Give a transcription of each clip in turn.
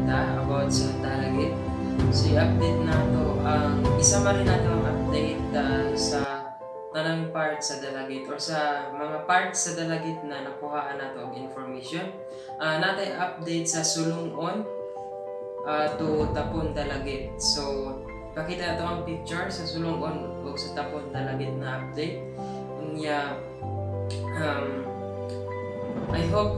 ta about sa Dalagit. So i-update nato ang isa man rin nato ang update sa tanang part sa Dalagit or sa mga parts sa Dalagit na nakuhaan nato og information. Natay update sa Sulungon to Tapon Dalagit. So pakita nato ang picture sa Sulungon o sa Tapon Dalagit na update. Unya I hope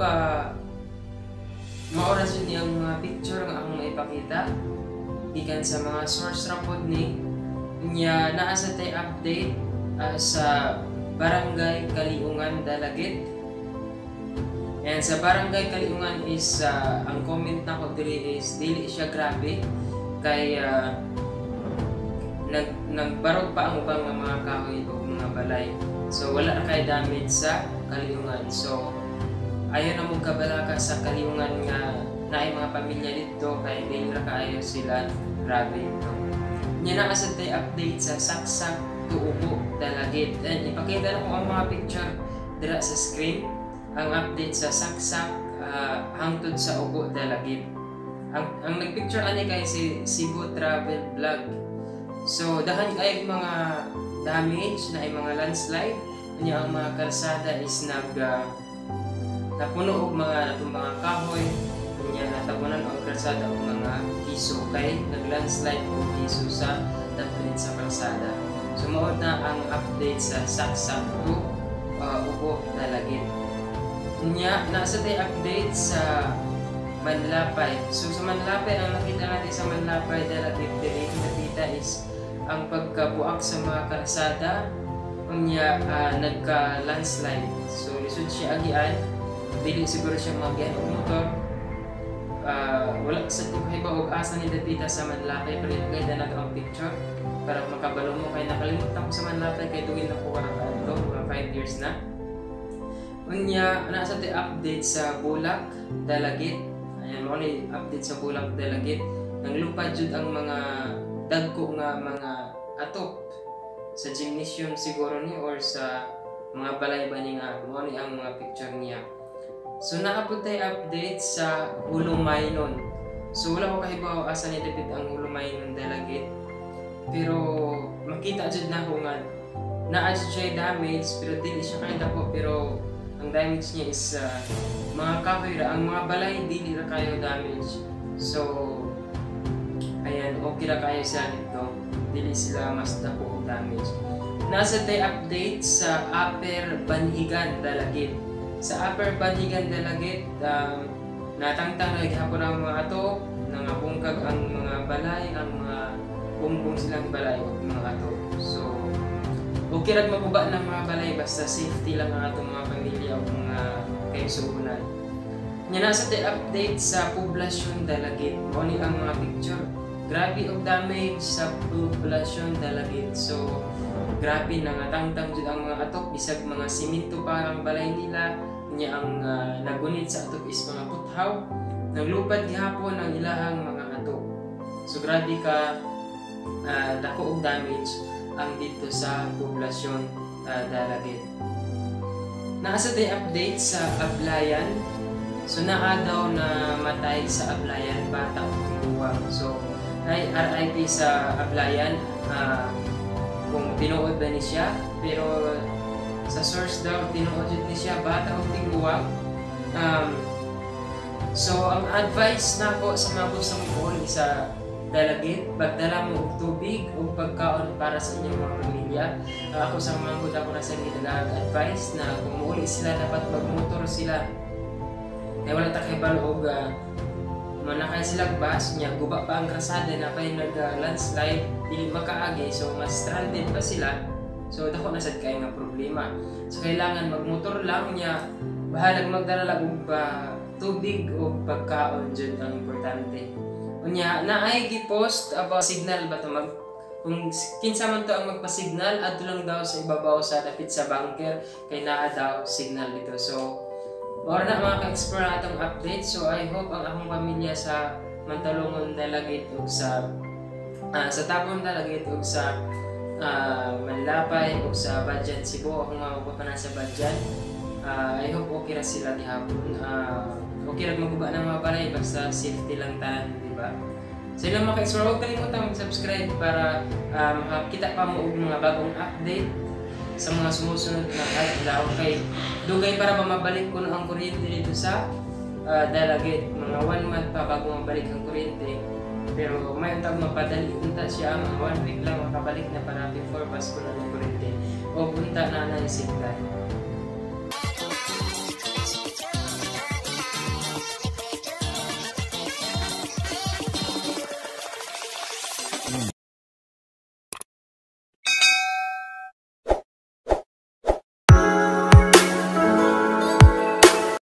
maoras yun yung mga picture nga akong maipakita gikan sa mga source rapod ni nya naa sa tay update sa Barangay Kaliungan Dalagit. And sa Barangay Kaliungan is ang comment na ko diri is dili siya grabe kay nagbarog pa ang ubang mga kahoy o mga balay. So wala na kay damage sa Kaliungan. So ayaw na mong kabalaka sa Kaliungan nga naay mga pamilya dito kay dili ra kaayo sila grabe ito. Nya naa sa tay update sa Saksak Tuubo Dalagit. And ipakita na ko ang mga picture dira sa screen. Ang update sa Saksak hangtod sa Ubo Dalagit. Ang nagpicture ani kay si Cebu Travel Vlog. So dahan kay mga damage na ay mga landslide. Nya ang mga kalsada is napuno og mga kahoy. Nya natabunan ang kalsada og mga piso kay naglandslide og piso sa daplin sa kalsada. So mao na ang update sa Saksak to Ubo Dalagit. Nya nasa tay update sa Manlapay. So sa Manlapay ang nakita natin sa Manlapay Dalagit diri nakita is ang pagkabuak sa mga kalsada unya nagka-landslide. So lisod siya agian, dili siguro siya magian og motor. Wala sa tiba og asa ni dapita sa Manlapay pero gayda na ang picture para makabalo mo kay nakalimutan ko sa Manlapay kay dugin na ko karaan to mga 5 years na. Unya nasa tay update sa Bulak Dalagit. Ayan mo ni update sa Bulak Dalagit. Nanglupad jud ang mga dagko nga mga atop sa gymnasium siguro ni or sa mga balay ba ni nga mo ni ang mga picture niya. So naabot tay update sa Hulumaynon. So wala ko kahibaw asa ni David ang Hulumaynon Dalagit. Pero makita jud na ko nga naa siya damage pero dili siya kay dako pero ang damage niya is mga kahoy ra ang mga balay dili ra kayo damage. So ayan, okay ra kayo sa dito. Dili sila mas dako og damage. Nasa tay update sa Upper Banhigan Dalagit. Sa Upper Banhigan Dalagit, natangtang lagi hapon ang mga ato, nangabungkag ang mga balay, ang mga bumbong silang balay o mga ato. So, okay ra maguba ng mga balay basta safety lang ang atong mga pamilya o mga kaigsuonan. Nya nasa tay update sa Poblasyon Dalagit. Mao ni ang mga picture. Grabe og damage sa Poblasyon Dalagit. So, grabe nangatangtang jud ang mga atok bisag mga simento pa ang balay nila. Nya ang nagunit sa atok is mga puthaw. Naglupad gihapon ang ilahang mga atok. So, grabe ka dako og damage ang dito sa Poblasyon Dalagit. Nasa tay update sa Ablayan. So naa daw na matay sa Ablayan bata o tiguwang. So ay RIP sa Ablayan kung tinuod ba ni siya pero sa source daw tinuod ni siya bata o tiguwang. So ang advice nako sa mga gustong iuwi sa Dalagit, pagdala mo og tubig o pagkaon para sa inyong mga pamilya. Ako sa mga good ako na sa nag-advise na kung muuli sila dapat magmotor sila. Kaya wala ta kay balog manakay sila bus niya guba pa ang krasada na kay nag-landslide dili makaagi so mas stranded pa sila. So dako na sad kay nga problema. So kailangan magmotor lang niya bahalag magdala og tubig o pagkaon jud ang importante. Unya naay gi-post about signal ba to kung kinsa man to ang magpa-signal adto lang daw sa ibabaw sa dapit sa bunker kay naa daw signal dito. So mao na mga ka-explore atong update. So I hope ang akong pamilya sa Mantalongon Dalagit ug sa Tapon Dalagit ug sa Manlapay ug sa Badyan Cebu ako nga magpapana sa Badyan. I hope okay ra sila gihapon. okay lang maguba ng mga balay basta safety lang tanan, di ba? So yun lang mga ka-explore, huwag kalimutan mag-subscribe para makakita pa mo og mga bagong update sa mga sumusunod na adlaw kay dugay para mabalik ko ang kuryente dito sa Dalagit. Mga 1 month pa bago mabalik ang kuryente. Pero may untag mapadali unta siya, mga 1 week lang makabalik na para before Pasko na ng kuryente o punta na na yung signal.